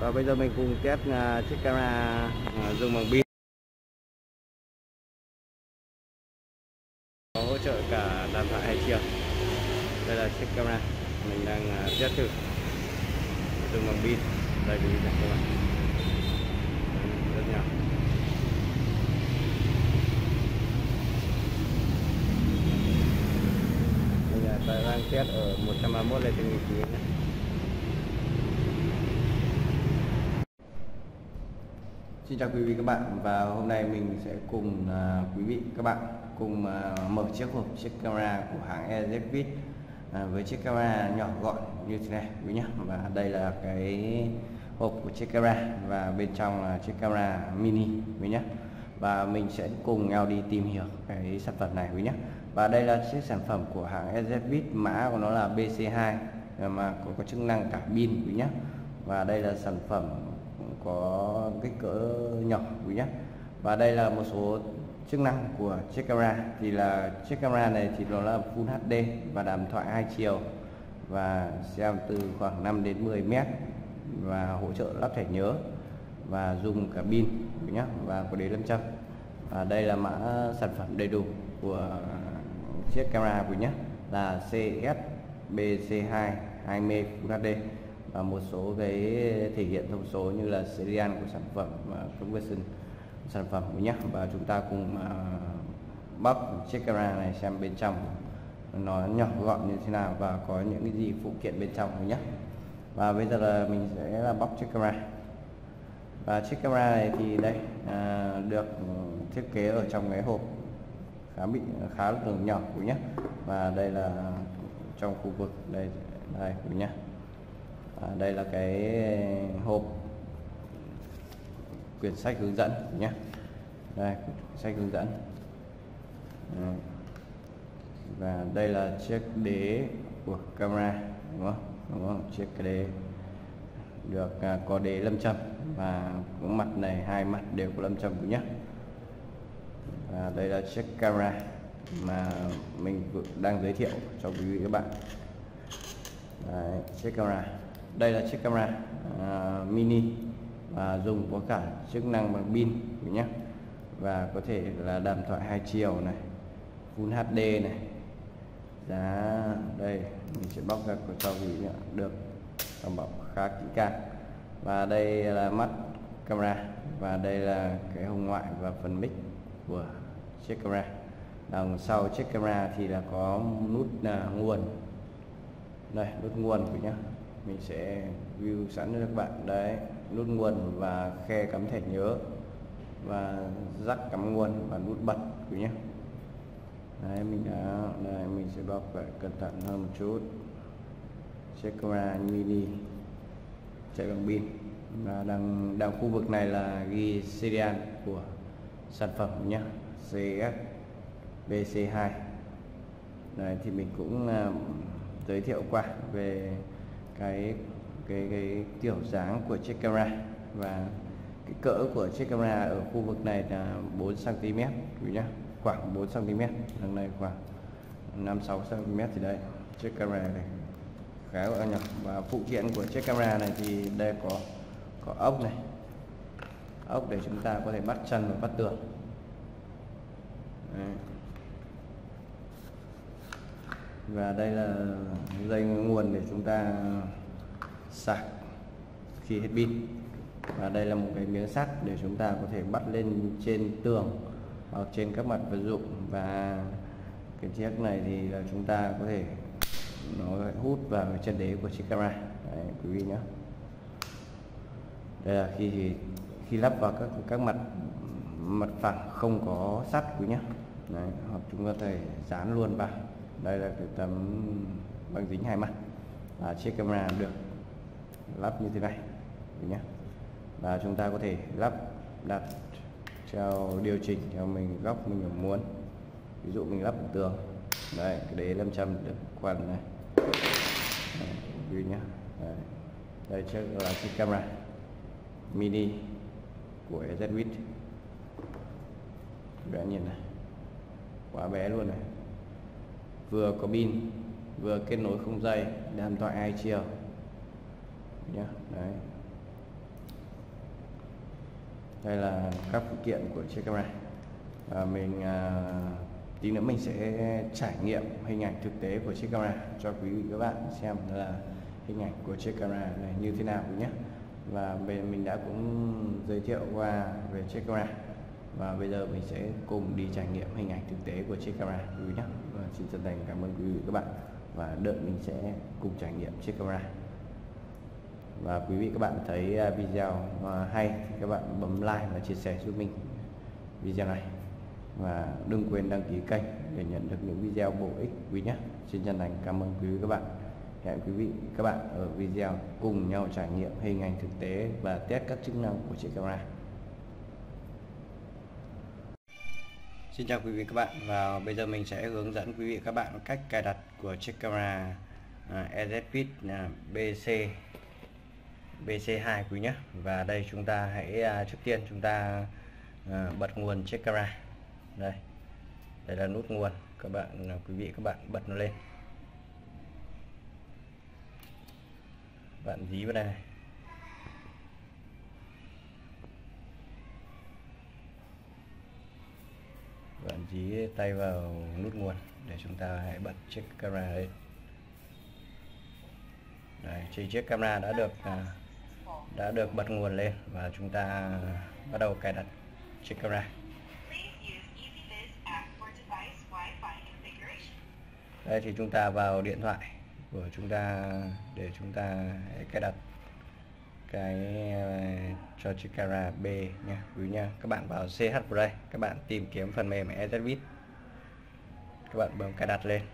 Và bây giờ mình cùng test chiếc camera dùng bằng pin, có hỗ trợ cả đàm thoại hai chiều. Đây là chiếc camera mình đang test thử dùng bằng pin. Đây quý vị các bạn, rất nhỏ. Mình đang test ở 131 lên trên 1000 quý nhé. Xin chào quý vị các bạn, và hôm nay mình sẽ cùng quý vị các bạn cùng mở chiếc hộp chiếc camera của hãng EZVIT với chiếc camera nhỏ gọn như thế này quý nhé. Và đây là cái hộp của chiếc camera và bên trong là chiếc camera mini quý nhé. Và mình sẽ cùng nhau đi tìm hiểu cái sản phẩm này quý nhé. Và đây là chiếc sản phẩm của hãng EZVIT, mã của nó là BC2 mà có chức năng cả pin quý nhé. Và đây là sản phẩm có kích cỡ nhỏ quý nhé. Và đây là một số chức năng của chiếc camera. Thì là chiếc camera này thì nó là Full HD và đàm thoại hai chiều, và xem từ khoảng 5 đến 10 mét, và hỗ trợ lắp thẻ nhớ và dùng cả pin quý nhé, và có đế 500. Và đây là mã sản phẩm đầy đủ của chiếc camera quý nhé, là CS BC2 20 Full HD, và một số cái thể hiện thông số như là serial của sản phẩm và conversion sản phẩm nhé. Và chúng ta cùng bóc chiếc camera này xem bên trong nó nhỏ gọn như thế nào và có những cái gì phụ kiện bên trong nhé. Và bây giờ là mình sẽ là bóc chiếc camera. Và chiếc camera này thì đây được thiết kế ở trong cái hộp khá là nhỏ quý nhé. Và đây là trong khu vực đây quý nhé. Đây là cái hộp quyển sách hướng dẫn nhé. Đây, sách hướng dẫn. Và đây là chiếc đế của camera, đúng không? Chiếc cái đế được có đế 500 và cũng mặt này hai mặt đều có 500 nhé. Và đây là chiếc camera mà mình đang giới thiệu cho quý vị các bạn. Đấy, chiếc camera. Đây là chiếc camera mini và dùng có cả chức năng bằng pin nhé, và có thể là đàm thoại hai chiều này, Full HD này. Giá đây mình sẽ bóc ra cho quý vị được đảm bảo khá kỹ càng. Và đây là mắt camera, và đây là cái hông ngoại và phần mic của chiếc camera. Đằng sau chiếc camera thì là có nút nguồn. Đây, nút nguồn quý nhé. Mình sẽ view sẵn cho các bạn. Đấy, nút nguồn và khe cắm thẻ nhớ và jack cắm nguồn và nút bật quý nhé. Đấy, mình sẽ bóc lại cẩn thận hơn một chút. Chiếc camera mini chạy bằng pin, và đằng khu vực này là ghi serial của sản phẩm nhé, CS BC2. Đây thì mình cũng giới thiệu qua về cái kiểu dáng của chiếc camera, và cái cỡ của chiếc camera ở khu vực này là 4 cm quý nhé, khoảng 4 cm, đằng này khoảng 5-6 cm. thì đây chiếc camera này khá là nhỏ. Và phụ kiện của chiếc camera này thì đây có ốc này, ốc để chúng ta có thể bắt chân và bắt tường. Đấy. Và đây là dây nguồn để chúng ta sạc khi hết pin. Và đây là một cái miếng sắt để chúng ta có thể bắt lên trên tường hoặc trên các mặt vật dụng. Và cái chiếc này thì là chúng ta có thể nó hút vào cái chân đế của chiếc camera. Đấy, quý vị nhé. Đây là khi lắp vào các mặt phẳng không có sắt quý nhé. Đấy, hoặc chúng ta có thể dán luôn vào. Đây là cái tấm băng dính hai mặt. Và chiếc camera được lắp như thế này nhé. Và chúng ta có thể lắp đặt theo điều chỉnh theo góc mình muốn. Ví dụ mình lắp tường, đây cái đế 500 được quằn này, nhé. Đây là chiếc camera mini của EZVIT. Bé nhìn này, quá bé luôn này, vừa có pin vừa kết nối không dây, đàm thoại hai chiều nhé. Đấy, Đây là các phụ kiện của chiếc camera. Và mình tí nữa mình sẽ trải nghiệm hình ảnh thực tế của chiếc camera cho quý vị các bạn xem là hình ảnh của chiếc camera này như thế nào nhé. Và mình đã cũng giới thiệu qua về chiếc camera, và bây giờ mình sẽ cùng đi trải nghiệm hình ảnh thực tế của chiếc camera quý vị nhé. Và xin chân thành cảm ơn quý vị các bạn, và đợi mình sẽ cùng trải nghiệm chiếc camera. Và quý vị các bạn thấy video hay thì các bạn bấm like và chia sẻ giúp mình video này, và đừng quên đăng ký kênh để nhận được những video bổ ích quý nhé. Xin chân thành cảm ơn quý vị các bạn. Hẹn quý vị các bạn ở video cùng nhau trải nghiệm hình ảnh thực tế và test các chức năng của chiếc camera. Xin chào quý vị các bạn, và bây giờ mình sẽ hướng dẫn quý vị các bạn cách cài đặt của chiếc camera Ezvid BC2 quý nhé. Và đây chúng ta hãy trước tiên chúng ta bật nguồn chiếc camera. Đây là nút nguồn, quý vị các bạn bật nó lên, bạn dí vào đây này. Bạn dí tay vào nút nguồn để chúng ta hãy bật chiếc camera lên. Đây, thì chiếc camera đã được bật nguồn lên, và chúng ta bắt đầu cài đặt chiếc camera. Đây thì chúng ta vào điện thoại của chúng ta để chúng ta hãy cài đặt cái cho chiếc camera B nha quý nha. Các bạn vào CH Play, các bạn tìm kiếm phần mềm Ezvid, các bạn bấm cài đặt lên.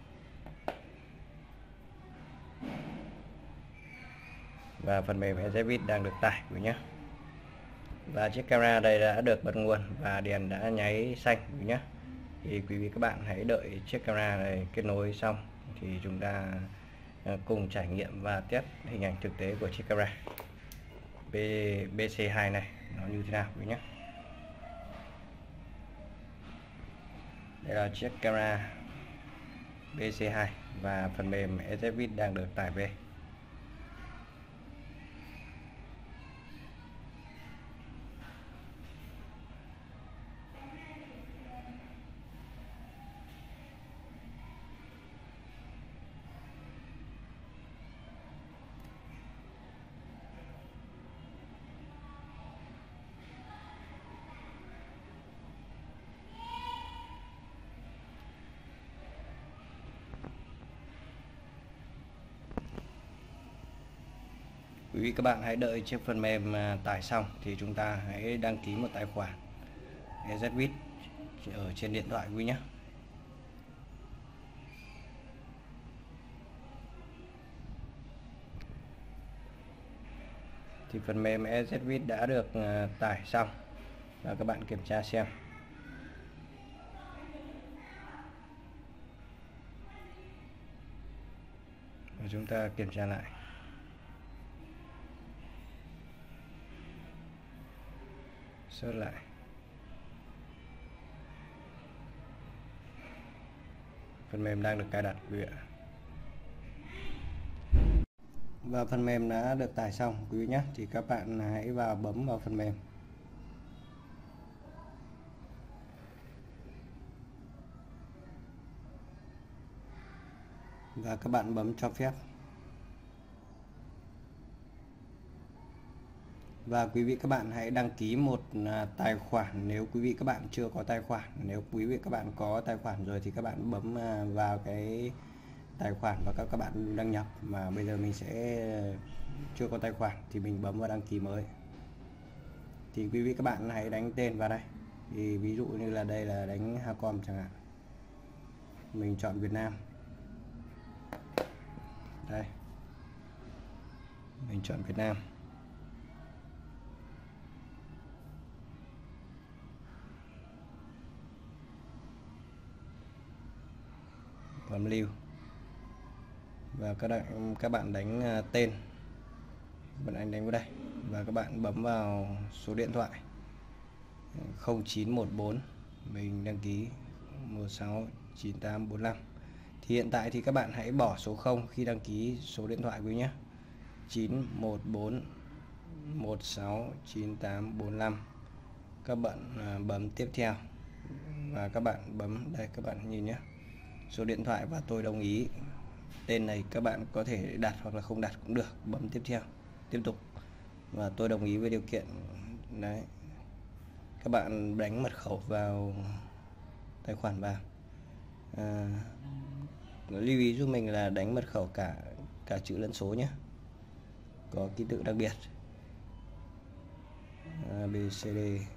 Và phần mềm Ezvid đang được tải quý nhé. Và chiếc camera đây đã được bật nguồn và đèn đã nháy xanh quý nhé. Thì quý vị các bạn hãy đợi chiếc camera này kết nối xong thì chúng ta cùng trải nghiệm và test hình ảnh thực tế của chiếc camera BC2 này nó như thế nào quý nhé. Đây là chiếc camera BC2 và phần mềm Ezvid đang được tải về. Quý vị các bạn hãy đợi chiếc phần mềm tải xong thì chúng ta hãy đăng ký một tài khoản Ezvid ở trên điện thoại quý nhé. Thì phần mềm Ezvid đã được tải xong, và các bạn kiểm tra xem. Và chúng ta kiểm tra lại. Search lại. Phần mềm đang được cài đặt quý vị ạ. Và phần mềm đã được tải xong quý vị nhé. Thì các bạn hãy bấm vào phần mềm. Và các bạn bấm cho phép. Và quý vị các bạn hãy đăng ký một tài khoản nếu quý vị các bạn chưa có tài khoản. Nếu quý vị các bạn có tài khoản rồi thì các bạn bấm vào cái tài khoản và các bạn đăng nhập. Mà bây giờ mình sẽ chưa có tài khoản thì mình bấm vào đăng ký mới. Thì quý vị các bạn hãy đánh tên vào đây. Thì ví dụ như là đây là đánh Hacom chẳng hạn. Mình chọn Việt Nam. Đây. Mình chọn Việt Nam. Bấm lưu. Và các bạn đánh tên, bạn đánh vào đây, và các bạn bấm vào số điện thoại 0914, mình đăng ký 169845. Thì hiện tại thì các bạn hãy bỏ số 0 khi đăng ký số điện thoại quý nhé. 914 169845. các bạn bấm tiếp theo và các bạn bấm đây, các bạn nhìn nhé, số điện thoại và tôi đồng ý. Tên này các bạn có thể đặt hoặc là không đặt cũng được. Bấm tiếp theo, tiếp tục và tôi đồng ý với điều kiện. Đấy, các bạn đánh mật khẩu vào tài khoản vào. Lưu ý giúp mình là đánh mật khẩu cả chữ lẫn số nhé, có ký tự đặc biệt ABCD.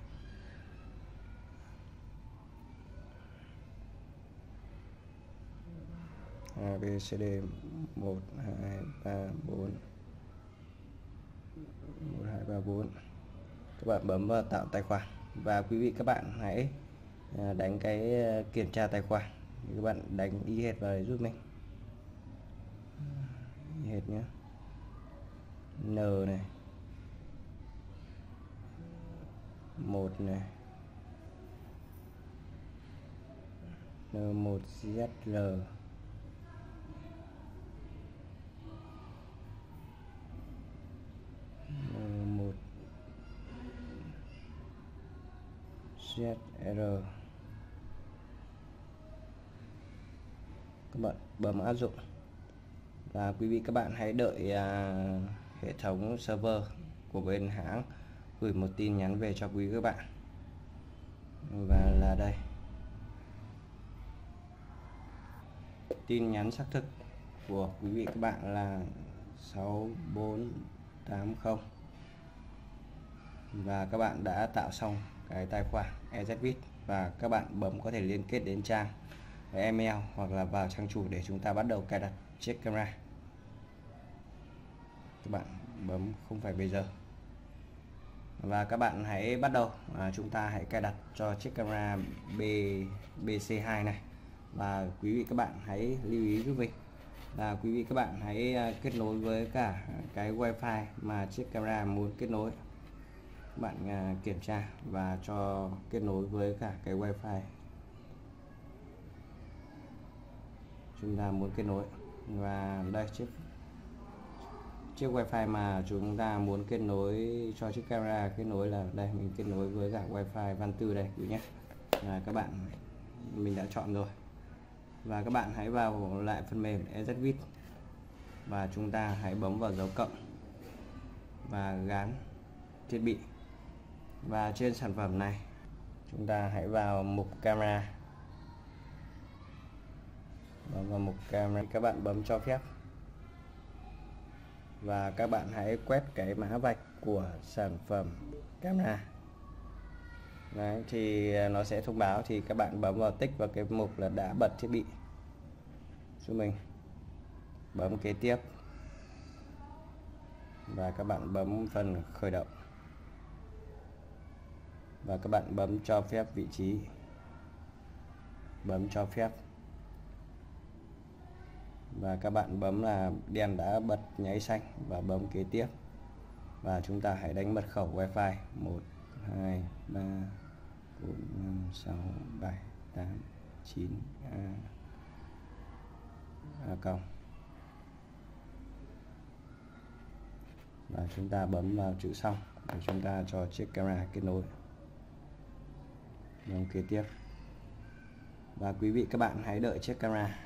ABCD 1 2 3 4 1 2 3 4. Các bạn bấm vào tạo tài khoản và quý vị các bạn hãy đánh cái kiểm tra tài khoản. Các bạn đánh y hệt vào giúp mình, y hệt nhé. N này, 1 này, N1ZL, N1ZR. Các bạn bấm áp dụng và quý vị các bạn hãy đợi hệ thống server của bên hãng gửi một tin nhắn về cho quý các bạn. Và là đây, tin nhắn xác thực của quý vị các bạn là 6480 và các bạn đã tạo xong cái tài khoản EZVIT và các bạn bấm có thể liên kết đến trang email hoặc là vào trang chủ để chúng ta bắt đầu cài đặt chiếc camera. Các bạn bấm không phải bây giờ và các bạn hãy bắt đầu. Chúng ta hãy cài đặt cho chiếc camera BC2 này và quý vị các bạn hãy lưu ý giúp mình là quý vị các bạn hãy kết nối với cả cái wifi mà chiếc camera muốn kết nối. Các bạn kiểm tra và cho kết nối với cả cái wifi chúng ta muốn kết nối. Và đây, chiếc wifi mà chúng ta muốn kết nối cho chiếc camera kết nối là đây, mình kết nối với cả wifi Văn Tư đây quý nhé. Các bạn mình đã chọn rồi và các bạn hãy vào lại phần mềm EZVIT và chúng ta hãy bấm vào dấu cộng và gắn thiết bị. Và trên sản phẩm này chúng ta hãy vào mục camera, bấm vào mục camera, các bạn bấm cho phép và các bạn hãy quét cái mã vạch của sản phẩm camera. Đấy, thì nó sẽ thông báo, thì các bạn bấm vào tích vào cái mục là đã bật thiết bị giúp mình, bấm kế tiếp và các bạn bấm phần khởi động và các bạn bấm cho phép vị trí, bấm cho phép và các bạn bấm là đèn đã bật nháy xanh và bấm kế tiếp và chúng ta hãy đánh mật khẩu wifi 1 2 3 4 5 6 7 8 9 A cộng và chúng ta bấm vào chữ xong để chúng ta cho chiếc camera kết nối. Bấm kế tiếp và quý vị các bạn hãy đợi chiếc camera.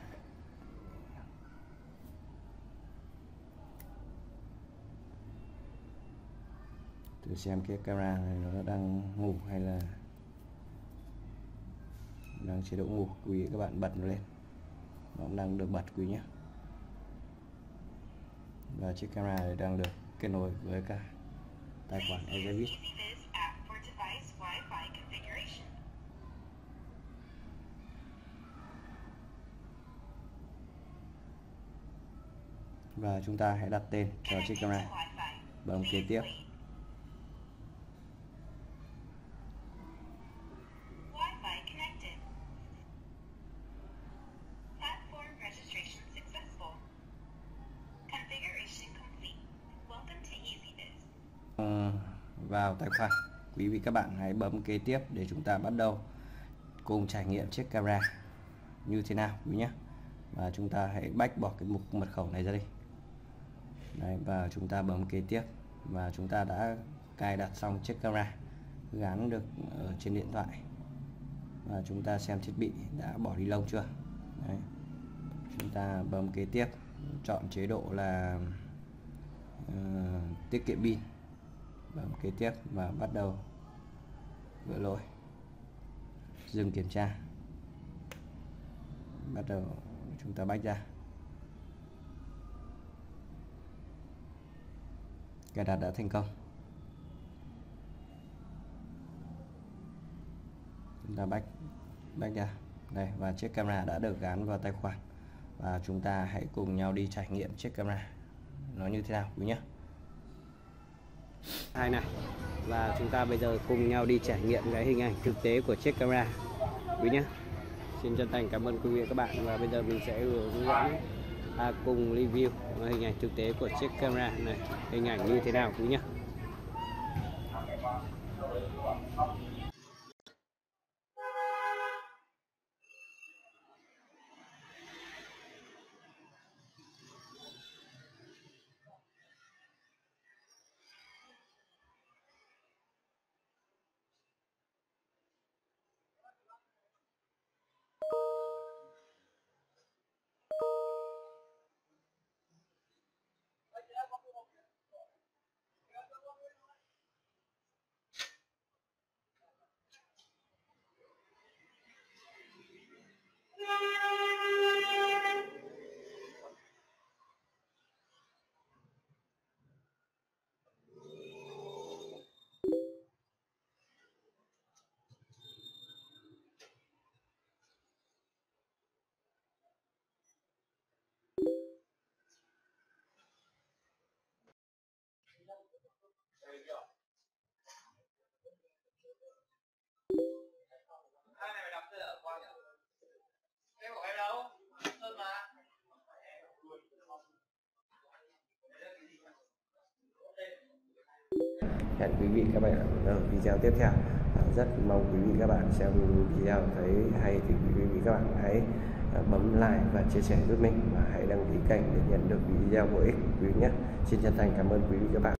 Thử xem cái camera này nó đang ngủ hay là đang chế độ ngủ. Quý vị các bạn bật nó lên, nó cũng đang được bật quý nhé. Và chiếc camera này đang được kết nối với cả tài khoản EZVIT. Và chúng ta hãy đặt tên cho chiếc camera, bấm kế tiếp. Vào tài khoản, quý vị các bạn hãy bấm kế tiếp để chúng ta bắt đầu cùng trải nghiệm chiếc camera như thế nào quý nhé. Và chúng ta hãy bách bỏ cái mục mật khẩu này ra đi. Đấy, và chúng ta bấm kế tiếp và chúng ta đã cài đặt xong chiếc camera gắn được ở trên điện thoại. Và chúng ta xem thiết bị đã bỏ ni lông chưa. Đấy. Chúng ta bấm kế tiếp, chọn chế độ là tiết kiệm pin, bấm kế tiếp và bắt đầu gỡ lỗi, dừng kiểm tra, bắt đầu chúng ta bách ra. Cài đặt đã thành công. Chúng ta bách ra đây, và chiếc camera đã được gắn vào tài khoản. Và chúng ta hãy cùng nhau đi trải nghiệm chiếc camera nó như thế nào quý nhé. Hai này, và chúng ta bây giờ cùng nhau đi trải nghiệm cái hình ảnh thực tế của chiếc camera quý nhé. Xin chân thành cảm ơn quý vị và các bạn, và bây giờ mình sẽ hướng dẫn cùng review hình ảnh thực tế của chiếc camera này, hình ảnh như thế nào quý nhé. Hẹn quý vị các bạn ở video tiếp theo. Rất mong quý vị các bạn xem video thấy hay thì quý vị các bạn hãy bấm like và chia sẻ giúp mình, và hãy đăng ký kênh để nhận được video bổ ích quý vị nhé. Xin chân thành cảm ơn quý vị các bạn.